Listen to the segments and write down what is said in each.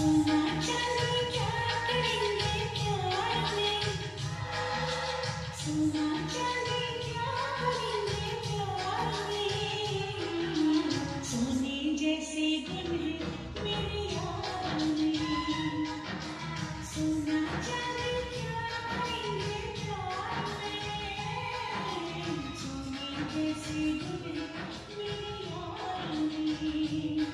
सोना चांदी क्या करेंगे प्यार में, सोना चांदी क्या करेंगे प्यार में, सोने जैसी धुन है मेरी यार में, सोना चांदी क्या करेंगे प्यार में, सोने जैसी धुन है मेरी यार में।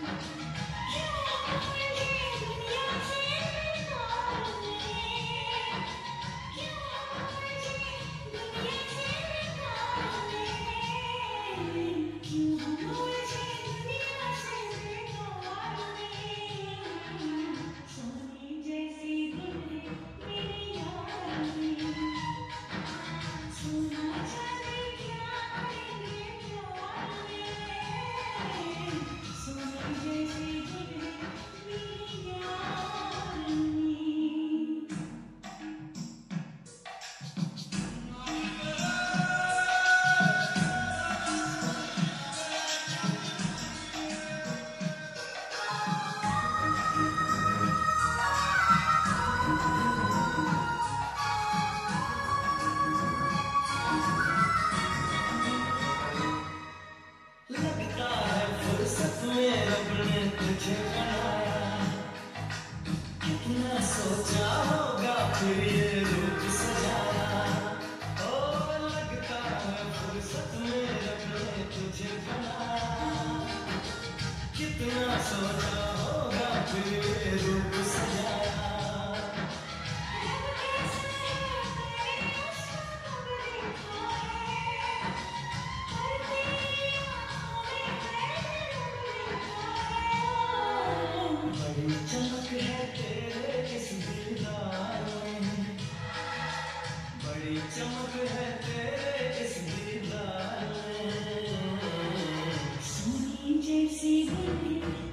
तुझे बनाया, कितना सोचा होगा फिर ये रूप सजाया। ओ लगता है फुर्सत में रब ने तुझे बनाया, कितना सोचा होगा फिर ये रूप सजाया। बड़ी चमक है तेरे इस दीदार में, बड़ी चमक है तेरे इस दीदार में, सोने जैसी धुन